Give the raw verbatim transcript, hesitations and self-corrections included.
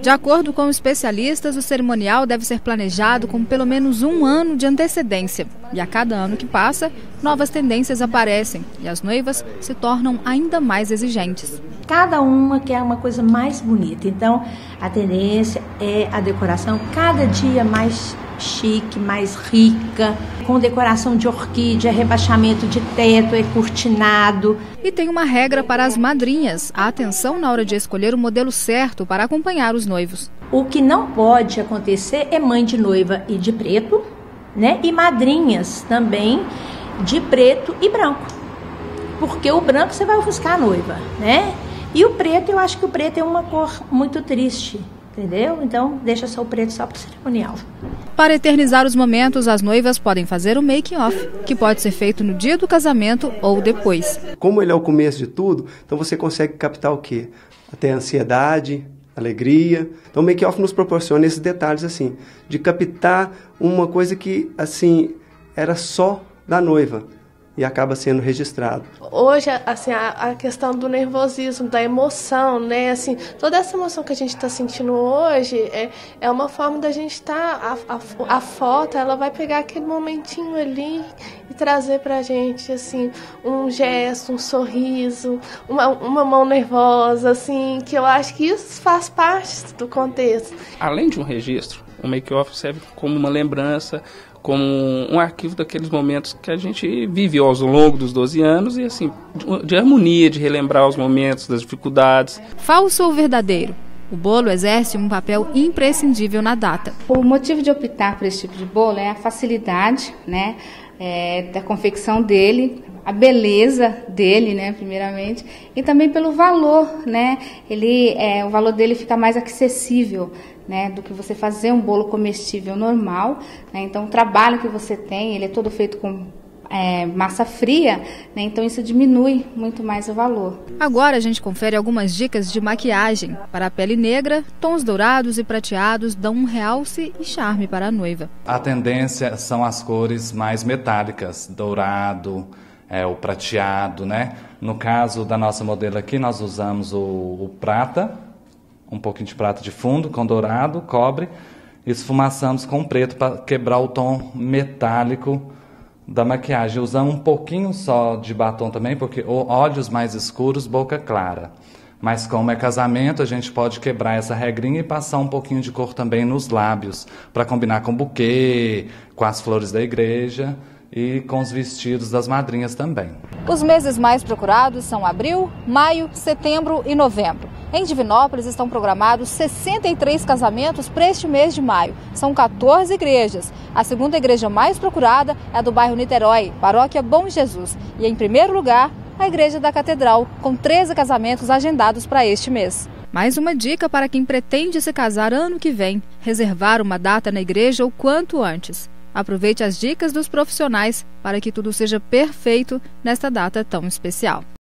De acordo com especialistas, o cerimonial deve ser planejado com pelo menos um ano de antecedência. E a cada ano que passa, novas tendências aparecem e as noivas se tornam ainda mais exigentes. Cada uma quer uma coisa mais bonita, então a tendência é a decoração cada dia mais chique, mais rica, com decoração de orquídea, rebaixamento de teto, é cortinado. E tem uma regra para as madrinhas, a atenção na hora de escolher o modelo certo para acompanhar os noivos. O que não pode acontecer é mãe de noiva e de preto, né? E madrinhas também de preto e branco, porque o branco você vai ofuscar a noiva, né? E o preto, eu acho que o preto é uma cor muito triste. Entendeu? Então, deixa só o preto só para o cerimonial. Para eternizar os momentos, as noivas podem fazer o making-off, que pode ser feito no dia do casamento ou depois. Como ele é o começo de tudo, então você consegue captar o quê? Até ansiedade, alegria. Então, o making-off nos proporciona esses detalhes, assim, de captar uma coisa que, assim, era só da noiva e acaba sendo registrado. Hoje, assim, a, a questão do nervosismo, da emoção, né, assim, toda essa emoção que a gente está sentindo hoje é, é uma forma da gente estar, tá, a, a, a foto, ela vai pegar aquele momentinho ali e trazer pra gente, assim, um gesto, um sorriso, uma, uma mão nervosa, assim, que eu acho que isso faz parte do contexto. Além de um registro, o make-off serve como uma lembrança, como um arquivo daqueles momentos que a gente viveu ao longo dos doze anos e, assim, de harmonia, de relembrar os momentos, das dificuldades. Falso ou verdadeiro? O bolo exerce um papel imprescindível na data. O motivo de optar por esse tipo de bolo é a facilidade, né, é, da confecção dele, a beleza dele, né, primeiramente, e também pelo valor, né, ele, é, o valor dele fica mais acessível, né, do que você fazer um bolo comestível normal, né, então o trabalho que você tem, ele é todo feito com é, massa fria, né, então isso diminui muito mais o valor. Agora a gente confere algumas dicas de maquiagem. Para a pele negra, tons dourados e prateados dão um realce e charme para a noiva. A tendência são as cores mais metálicas, dourado, é, o prateado, né? No caso da nossa modelo aqui, nós usamos o, o prata, um pouquinho de prata de fundo com dourado, cobre, e esfumaçamos com preto para quebrar o tom metálico da maquiagem. Usamos um pouquinho só de batom também, porque olhos mais escuros, boca clara. Mas como é casamento, a gente pode quebrar essa regrinha e passar um pouquinho de cor também nos lábios, para combinar com o buquê, com as flores da igreja e com os vestidos das madrinhas também. Os meses mais procurados são abril, maio, setembro e novembro. Em Divinópolis estão programados sessenta e três casamentos para este mês de maio. São quatorze igrejas. A segunda igreja mais procurada é a do bairro Niterói, Paróquia Bom Jesus. E em primeiro lugar, a Igreja da Catedral, com treze casamentos agendados para este mês. Mais uma dica para quem pretende se casar ano que vem: reservar uma data na igreja o quanto antes. Aproveite as dicas dos profissionais para que tudo seja perfeito nesta data tão especial.